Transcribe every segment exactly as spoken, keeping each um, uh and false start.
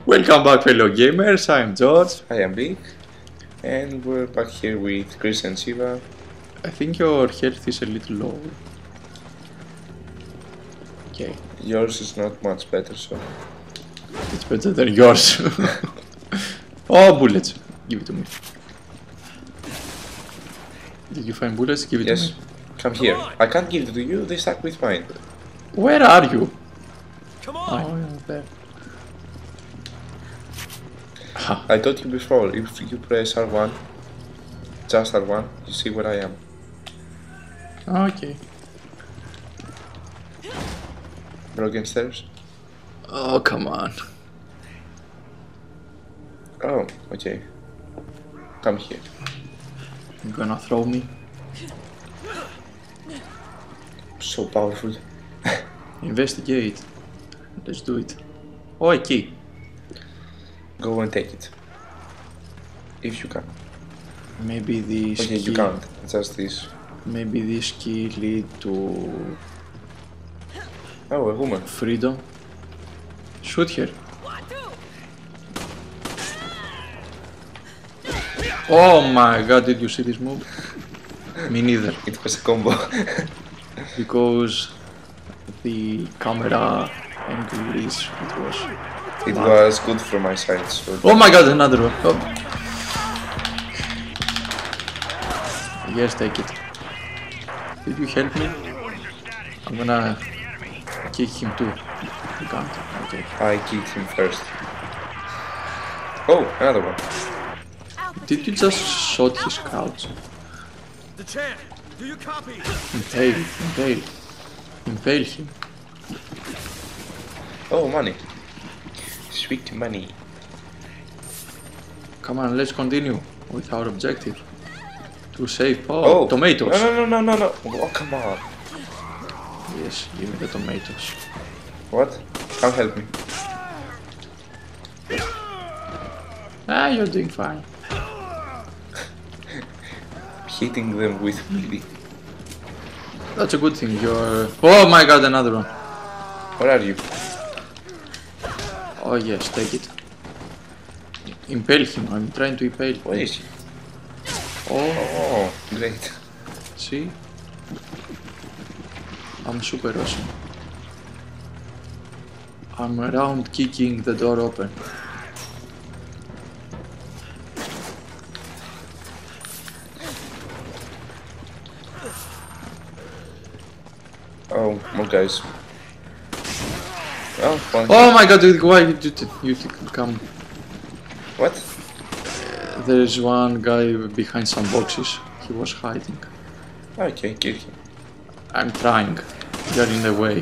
Welcome back, fellow gamers. I'm George. I am Vic, and we're back here with Chris and Shiva. I think your health is a little low. Okay. Yours is not much better, so. It's better than yours. Oh, bullets. Give it to me. Did you find bullets? Give it yes. to me. Come here. I can't give it to you, they stuck with mine. Where are you? Come on. Oh, yeah, there. I told you before, if you press R one, just R one, you see where I am. Okay. Broken stairs? Oh, come on. Oh, okay. Come here. You're gonna throw me? So powerful. Investigate. Let's do it. Oh, a key. Go and take it. If you can. Maybe this Okay, key... you can't. Just this. Maybe this key lead to Oh, a woman. freedom. Shoot her. Oh my god, did you see this move? Me neither. It was a combo. Because the camera angle is it was. It was good from my side, so. Oh my god, another one. Oh. Yes, take it. Did you help me? I'm gonna kick him too. You can't. Okay. I kicked him first. Oh, another one. Did you just shot his couch? The champ. Do you copy? Impale, impale. Impale him. Oh, money. Sweet money. Come on, let's continue with our objective. To save. Oh, Oh, tomatoes. No, no, no, no, no, no. Oh, come on. Yes, give me the tomatoes. What? Come help me. Ah, you're doing fine. Hitting them with melee. That's a good thing. You're. Oh my god, another one. Where are you? Oh yes, take it. Impale him. I'm trying to impale. Where is he? Oh, Oh, great. see? I'm super awesome. I'm around kicking the door open. Oh, more guys. Oh, one. Oh my god, dude, why did you, you come? What? There's one guy behind some boxes. He was hiding. Okay, kill him. I'm trying. You're in the way.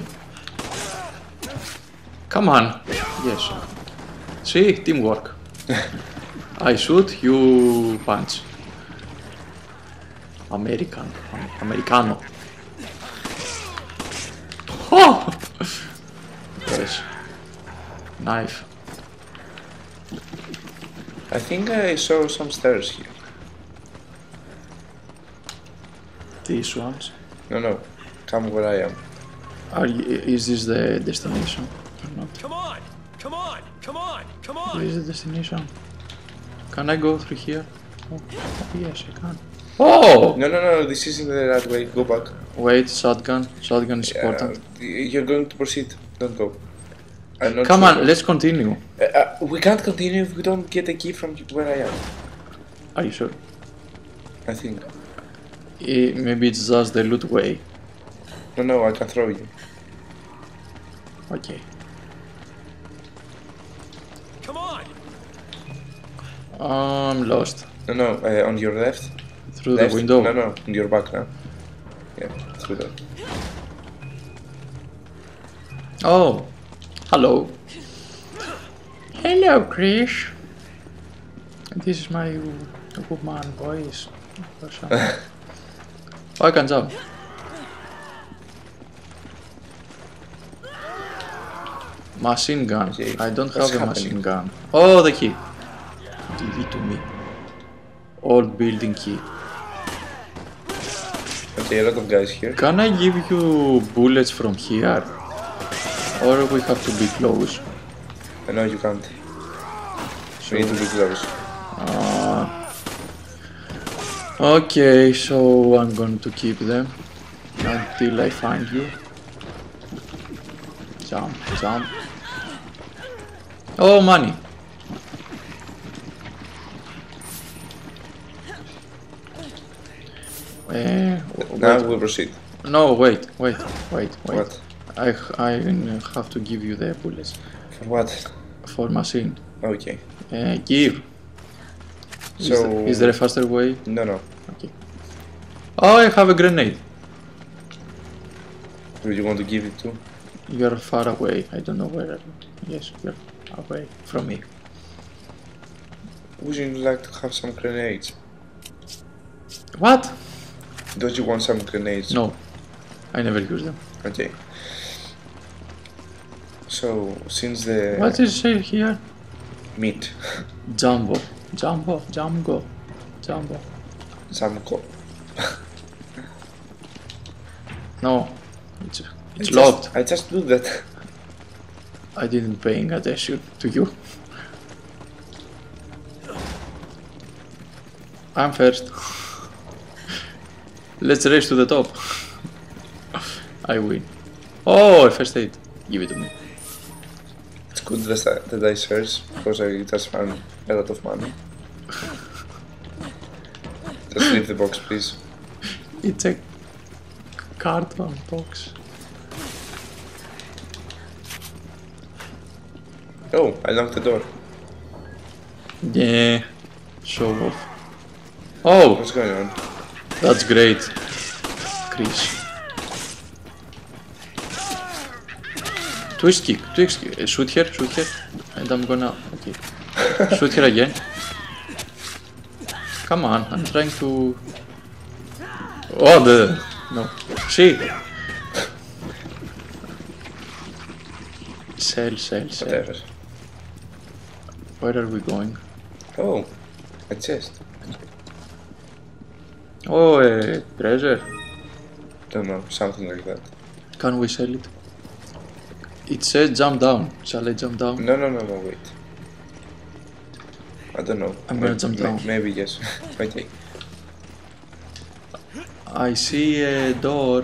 Come on. Yes. See? Teamwork. I shoot, you punch. American. Americano. Oh! Yes. Knife. I think I saw some stairs here. These ones. No, no. Come where I am. Are you, is this the destination or not? Come on. Come on. Come on. Come on. Where is the destination? Can I go through here? Oh, yes, I can. Oh! No, no, no. This isn't the right way. Go back. Wait, shotgun. Shotgun is important. Uh, you're going to proceed. Don't go. I'm not Come sure. on, let's continue. Uh, uh, we can't continue if we don't get a key from where I am. Are you sure? I think. Eh, maybe it's just the loot way. No, no. I can throw you. Okay. Come on. I'm lost. No, no. Uh, on your left. Through left. the window. No, no. On your back now. Yeah, through that. Oh, hello. Hello, Chris. This is my woman voice. Oh, I can jump. Machine gun. Okay, I don't what's have a happening? machine gun. Oh, the key. Give it to me. Old building key. Okay, a lot of guys here. Can I give you bullets from here? Or we have to be close? I know you can't. We need to be close. Uh, okay, so I'm going to keep them until I find you. Jump, jump. Oh, money. Uh, Now we'll proceed. no, wait, wait, wait, wait. What? I I have to give you the bullets For what? for machine. Okay. Uh, give. Is, So there, is there a faster way? No, no. Okay. Oh, I have a grenade. Do you want to give it to? You're far away. I don't know where. Are you. Yes, you're away from me. Would you like to have some grenades? What? Don't you want some grenades? No, I never use them. Okay. So since the What is it here? meat, Jumbo, jumbo, jumbo, jumbo. some co No, it's it's I locked. Just, I just do that. I didn't paying attention to you. I'm first. Let's race to the top. I win. Oh, first aid. Give it to me. It's good that I, that I search because I just found a lot of money. Just leave the box, please. It's a carton box. Oh, I locked the door. Yeah. Show off. Oh, What's going on? that's great. Chris. Twist kick, twist kick. Shoot here, shoot here. And I'm gonna. Okay. Shoot here again. Come on, I'm trying to. Oh, the. No. See? Sell, sell, sell. Whatever. Where are we going? Oh, a chest. Oh, a treasure. Don't know, something like that. Can we sell it? It says jump down. Shall I jump down? No, no, no, no, wait. I don't know. I'm gonna May- jump may- down. Maybe yes. Okay. I see a door.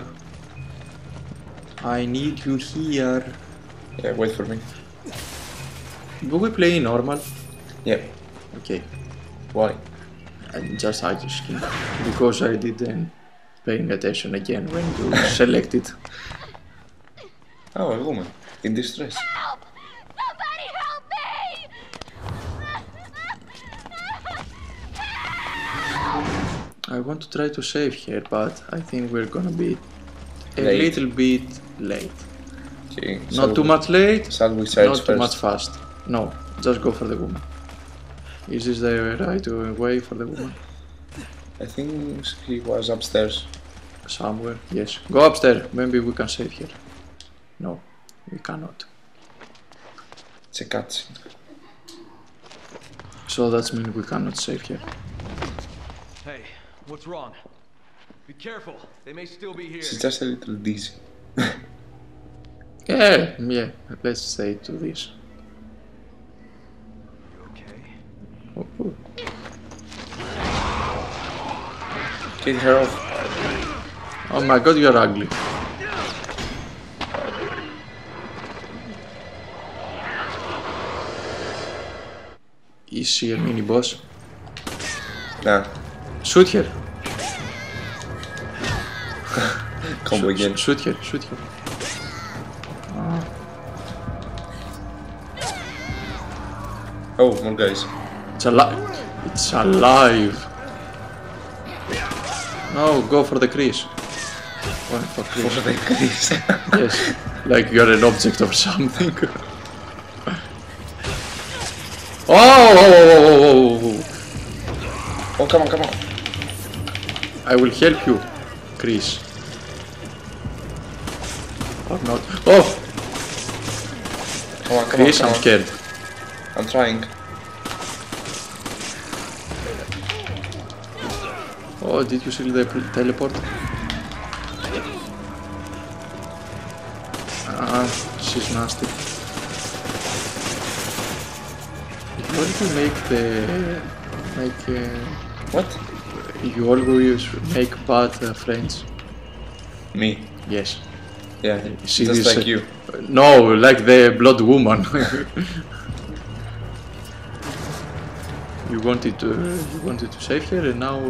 I need you here. Yeah, wait for me. Do we play normal? Yeah. Okay. Why? I'm just asking. Because I didn't paying attention again when you selected. Oh, a woman in distress. Help! Somebody help me! I want to try to save her, but I think we're gonna be a Late. little bit late. Okay. Not shall too we- much late, Shall we search not first? too much fast. No, just go for the woman. Is this the right way for the woman? I think he was upstairs. Somewhere, yes. Go upstairs, maybe we can save here. No, we cannot. It's a cutscene. So that means we cannot save here. Hey, what's wrong? Be careful. They may still be here. She's just a little dizzy. Yeah, yeah, let's say to this. You okay? Oh, oh. Get her off. Oh my god, you're ugly. Is she a mini boss? Nah, Shoot her. combo again. Shoot her, shoot her. Oh, more guys. It's alive. It's alive. No, go for the Chris. Go for Chris. For the Chris. Yes, like you're an object or something. Oh, oh, oh, oh, oh, oh. Oh, come on, come on. I will help you, Chris. Or not. Oh, Come on, come Chris, on, I'm come on. scared. I'm trying. Oh, did you see the pl- teleport? Ah, she's nasty. What do you make the make? Uh, What? you always make bad uh, friends. Me? Yes. Yeah, She just is, like uh, you. No, like the blood woman. you wanted to you wanted to save her, and now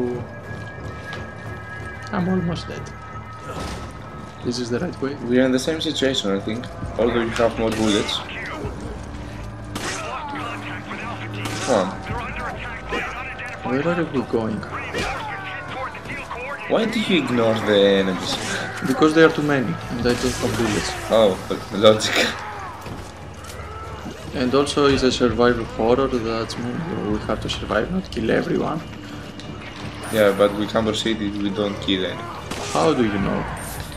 I'm almost dead. This is the right way. We are in the same situation, I think. Although you have more bullets. Come on. Where are we going? Why do you ignore the enemies? Because there are too many, and I don't have bullets. Oh, logic. And also, it's a survival horror. That means we have to survive, not kill everyone. Yeah, but with Camber City we don't kill any. How do you know?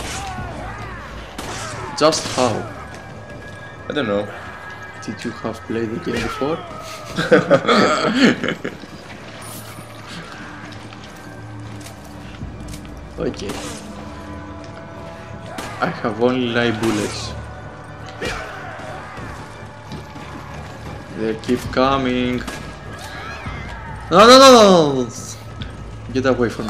Just how? I don't know. Did you have played the game before? Okay. I have only nine bullets. They keep coming. No, no, no, no! Get away from me.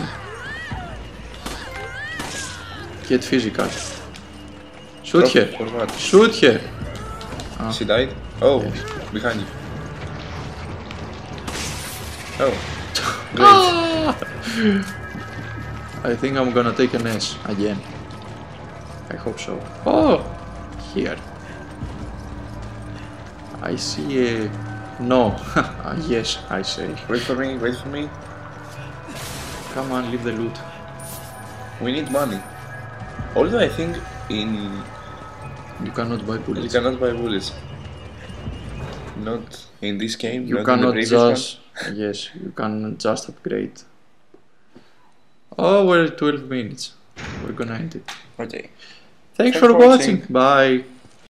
Get physical. Shoot Drop her. For what? Shoot her. Ah. She died? Oh, Yes. behind you. Oh, great. I think I'm gonna take an S again. I hope so. Oh! Here. I see a... No. Yes, I say. Wait for me, wait for me. Come on, leave the loot. We need money. Although I think in You cannot buy you bullets. cannot buy bullets. Not in this game. You not cannot in the previous just... Yes, you can just upgrade. Oh, we're at twelve minutes. We're gonna end it. one. Okay. Thanks, Thanks for for watching. watching. Bye.